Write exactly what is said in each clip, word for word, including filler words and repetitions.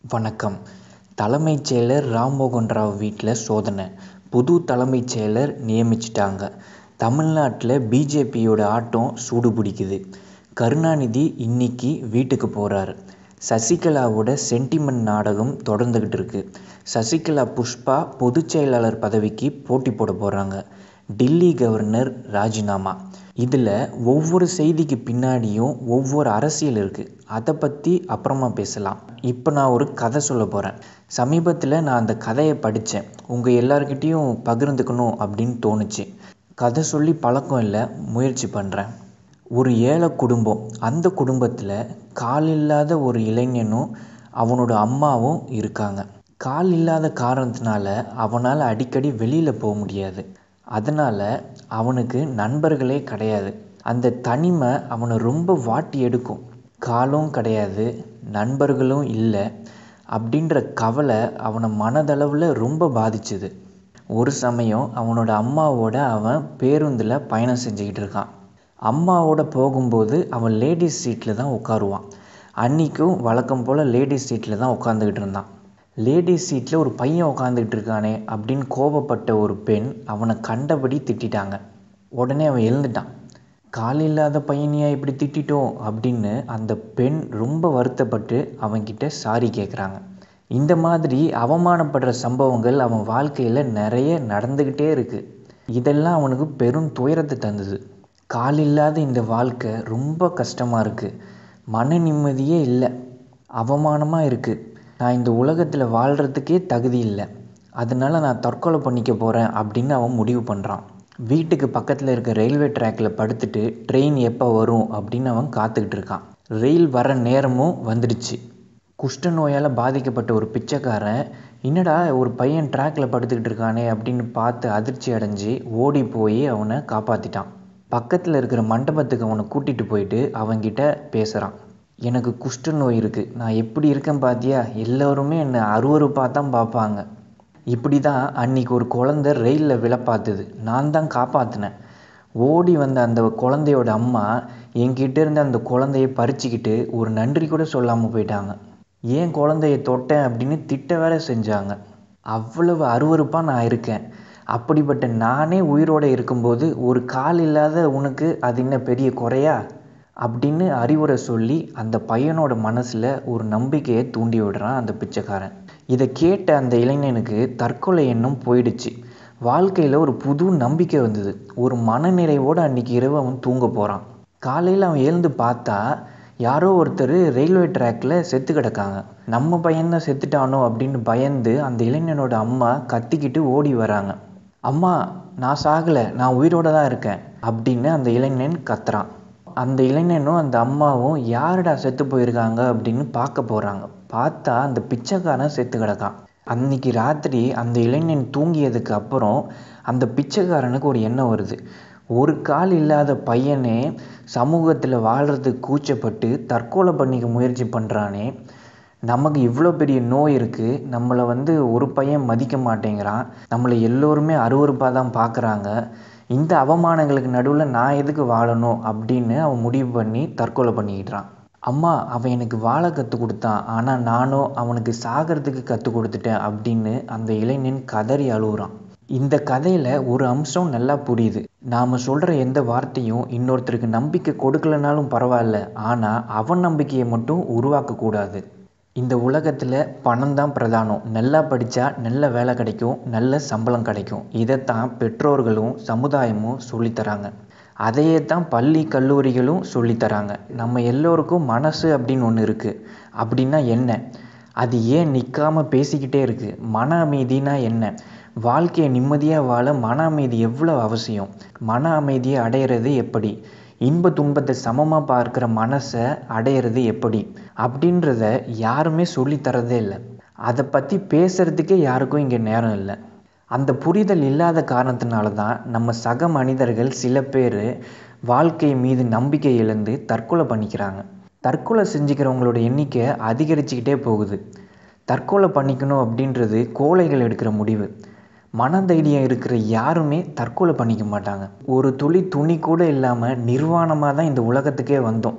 வணக்கம். தலைமைச் செயலர் ராம்மோகன் ராவ் வீட்டில் சோதனை. புது தலைமைச் செயலர் நியமிச்சிட்டாங்க. தமிழ்நாட்டில் பிஜேபியோட ஆட்டம் சூடு பிடிக்குது. கருணாநிதி இன்னைக்கு வீட்டுக்கு போகிறாரு. சசிகலாவோட சென்டிமெண்ட் நாடகம் தொடர்ந்துக்கிட்டு இருக்கு. சசிகலா புஷ்பா பொதுச் செயலாளர் பதவிக்கு போட்டி போட போகிறாங்க. டில்லி கவர்னர் ராஜினாமா. இதில் ஒவ்வொரு செய்திக்கு பின்னாடியும் ஒவ்வொரு அரசியல் இருக்குது. அதை பற்றி அப்புறமா பேசலாம். இப்போ நான் ஒரு கதை சொல்ல போகிறேன். சமீபத்தில் நான் அந்த கதையை படித்தேன். உங்கள் எல்லார்கிட்டேயும் பகிர்ந்துக்கணும் அப்படின்னு தோணுச்சு. கதை சொல்லி பழக்கம் இல்லை, முயற்சி பண்ணுறேன். ஒரு ஏழை குடும்பம். அந்த குடும்பத்தில் கால் இல்லாத ஒரு இளைஞனும் அவனோட அம்மாவும் இருக்காங்க. கால் இல்லாத காரணத்தினால அவனால் அடிக்கடி வெளியில் போக முடியாது. அதனால் அவனுக்கு நண்பர்களே கிடையாது. அந்த தனிமை அவனை ரொம்ப வாட்டி எடுக்கும். காலும் கிடையாது, நண்பர்களும் இல்லை அப்படின்ற கவலை அவனை மனதளவில் ரொம்ப பாதிச்சுது. ஒரு சமயம் அவனோட அம்மாவோட அவன் பேருந்தில் பயணம் செஞ்சுக்கிட்டு இருக்கான். அம்மாவோட போகும்போது அவன் லேடிஸ் சீட்டில் தான் உட்காருவான். அன்றைக்கும் வழக்கம் போல் லேடிஸ் சீட்டில் தான் உட்காந்துக்கிட்டு இருந்தான். லேடிஸ் சீட்டில் ஒரு பையன் உட்காந்துக்கிட்டு இருக்கானே அப்படின்னு கோபப்பட்ட ஒரு பெண் அவனை கண்டபடி திட்டாங்க. உடனே அவன் எழுந்துட்டான். கால் இல்லாத பையனையா இப்படி திட்டோம் அப்படின்னு அந்த பெண் ரொம்ப வருத்தப்பட்டு அவன்கிட்ட சாரி கேட்குறாங்க. இந்த மாதிரி அவமானப்படுற சம்பவங்கள் அவன் வாழ்க்கையில் நிறைய நடந்துக்கிட்டே இருக்குது. இதெல்லாம் அவனுக்கு பெரும் துயரத்தை தந்தது. கால் இல்லாத இந்த வாழ்க்கை ரொம்ப கஷ்டமாக இருக்குது. மன நிம்மதியே இல்லை, அவமானமாக இருக்குது. நான் இந்த உலகத்தில் வாழ்கிறதுக்கே தகுதி இல்லை, அதனால நான் தற்கொலை பண்ணிக்க போகிறேன் அப்படின்னு அவன் முடிவு பண்ணுறான். வீட்டுக்கு பக்கத்தில் இருக்க ரயில்வே ட்ராக்கில் படுத்துட்டு ட்ரெயின் எப்போ வரும் அப்படின்னு அவன் காத்துக்கிட்டு இருக்கான். ரயில் வர நேரமும் வந்துடுச்சு. குஷ்ட நோயால் பாதிக்கப்பட்ட ஒரு பிச்சைக்காரன் என்னடா ஒரு பையன் ட்ராக்கில் படுத்துக்கிட்டு இருக்கானே அப்படின்னு பார்த்து அதிர்ச்சி அடைஞ்சு ஓடி போய் அவனை காப்பாற்றிட்டான். பக்கத்தில் இருக்கிற மண்டபத்துக்கு அவனை கூட்டிகிட்டு போயிட்டு அவன்கிட்ட பேசுகிறான். எனக்கு குஷ்ட நோய் இருக்குது, நான் எப்படி இருக்கேன் பார்த்தியா, எல்லோருமே என்னை அருவருப்பாக தான் பார்ப்பாங்க. இப்படி தான் அன்றைக்கி ஒரு குழந்தை ரயிலில் விழ பார்த்துது, நான் தான் காப்பாற்றினேன். ஓடி வந்த அந்த குழந்தையோட அம்மா என்கிட்ட இருந்து அந்த குழந்தைய பறிச்சுக்கிட்டு ஒரு நன்றி கூட சொல்லாமல் போயிட்டாங்க. ஏன் குழந்தைய தொட்டேன் அப்படின்னு திட்ட வேற செஞ்சாங்க. அவ்வளவு அருவருப்பாக நான் இருக்கேன். அப்படிப்பட்ட நானே உயிரோடு இருக்கும்போது ஒரு கால் இல்லாத உனக்கு அது என்ன பெரிய குறையா அப்படின்னு அறிவுரை சொல்லி அந்த பையனோட மனசில் ஒரு நம்பிக்கையை தூண்டி விடுறான் அந்த பிச்சைக்காரன். இதை கேட்ட அந்த இளைஞனுக்கு தற்கொலை எண்ணம் போயிடுச்சு. வாழ்க்கையில் ஒரு புது நம்பிக்கை வந்தது. ஒரு மனநிறைவோடு அன்றைக்கி இரவு அவன் தூங்க போகிறான். காலையில் அவன் எழுந்து பார்த்தா யாரோ ஒருத்தர் ரயில்வே ட்ராக்கில் செத்து கிடக்காங்க. நம்ம பையன்தான் செத்துட்டானோ அப்படின்னு பயந்து அந்த இளைஞனோட அம்மா கத்திக்கிட்டு ஓடி வராங்க. அம்மா, நான் சாகலை, நான் உயிரோடு தான் இருக்கேன் அப்படின்னு அந்த இளைஞன் கத்துறான். அந்த இளைஞனும் அந்த அம்மாவும் யாருடா செத்து போயிருக்காங்க அப்படின்னு பார்க்க போகிறாங்க. பார்த்தா அந்த பிச்சைக்காரன் செத்து கிடக்கான். அன்றைக்கி ராத்திரி அந்த இளைஞன் தூங்கியதுக்கு அப்புறம் அந்த பிச்சைக்காரனுக்கு ஒரு எண்ணம் வருது. ஒரு கால் இல்லாத பையனே சமூகத்தில் வாழ்கிறதுக்கு கூச்சப்பட்டு தற்கொலை பண்ணிக்க முயற்சி பண்ணுறானே, நமக்கு இவ்வளோ பெரிய நோய் இருக்குது, நம்மளை வந்து ஒரு பையன் மதிக்க மாட்டேங்கிறான், நம்மளை எல்லோருமே அருவருப்பாக தான் பார்க்குறாங்க, இந்த அவமானங்களுக்கு நடுவில் நான் எதுக்கு வாழணும் அப்படின்னு அவன் முடிவு பண்ணி தற்கொலை பண்ணிக்கிட்டான். அம்மா, அவன் எனக்கு வாழ கற்றுக் கொடுத்தான், ஆனால் நானும் அவனுக்கு சாகிறதுக்கு கற்றுக் கொடுத்துட்டேன் அப்படின்னு அந்த இளைஞன் கதறி அழுகுறான். இந்த கதையில் ஒரு அம்சம் நல்லா புரியுது. நாம் சொல்கிற எந்த வார்த்தையும் இன்னொருத்தருக்கு நம்பிக்கை கொடுக்கலனாலும் பரவாயில்ல, ஆனால் அவன் நம்பிக்கையை மட்டும் உருவாக்கக்கூடாது. இந்த உலகத்தில் பணம் தான் பிரதானம். நல்லா படித்தா நல்ல வேலை கிடைக்கும், நல்ல சம்பளம் கிடைக்கும். இதைத்தான் பெற்றோர்களும் சமுதாயமும் சொல்லித்தராங்க. அதையே தான் பள்ளி கல்லூரிகளும் சொல்லித்தராங்க. நம்ம எல்லோருக்கும் மனசு அப்படின்னு ஒன்று இருக்குது. அப்படின்னா என்ன? அது ஏன் நிற்காமல் பேசிக்கிட்டே இருக்குது? மன அமைதினா என்ன? வாழ்க்கையை நிம்மதியாக வாழ மன அமைதி எவ்வளோ அவசியம்? மன அமைதியை அடையிறது எப்படி? இன்ப துன்பத்தை சமமாக பார்க்குற மனசை அடையிறது எப்படி அப்படின்றத யாருமே சொல்லித்தரதே இல்லை. அதை பற்றி பேசுகிறதுக்கே யாருக்கும் இங்கே நேரம் இல்லை. அந்த புரிதல் இல்லாத காரணத்தினால தான் நம்ம சக மனிதர்கள் சில பேர் வாழ்க்கை மீது நம்பிக்கை இழந்து தற்கொலை பண்ணிக்கிறாங்க. தற்கொலை செஞ்சுக்கிறவங்களோட எண்ணிக்கை அதிகரிச்சுக்கிட்டே போகுது. தற்கொலை பண்ணிக்கணும் அப்படின்றது கோழைகள் எடுக்கிற முடிவு. மனதைரியம் இருக்கிற யாருமே தற்கொலை பண்ணிக்க மாட்டாங்க. ஒரு துளி துணி கூட இல்லாமல் நிர்வாணமாக தான் இந்த உலகத்துக்கே வந்தோம்.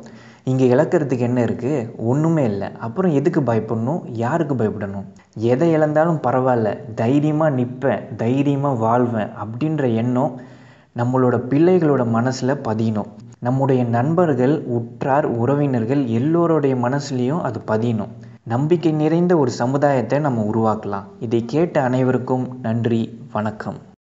இங்கே இழக்கிறதுக்கு என்ன இருக்குது? ஒன்றுமே இல்லை. அப்புறம் எதுக்கு பயப்படணும்? யாருக்கு பயப்படணும்? எதை இழந்தாலும் பரவாயில்ல, தைரியமாக நிற்பேன், தைரியமாக வாழ்வேன் அப்படின்ற எண்ணம் நம்மளோட பிள்ளைகளோட மனசில் பதியணும். நம்முடைய நண்பர்கள், உற்றார், உறவினர்கள் எல்லோருடைய மனசுலேயும் அது பதியணும். நம்பிக்கை நிறைந்த ஒரு சமுதாயத்தை நம்ம உருவாக்கலாம். இதை கேட்ட அனைவருக்கும் நன்றி, வணக்கம்.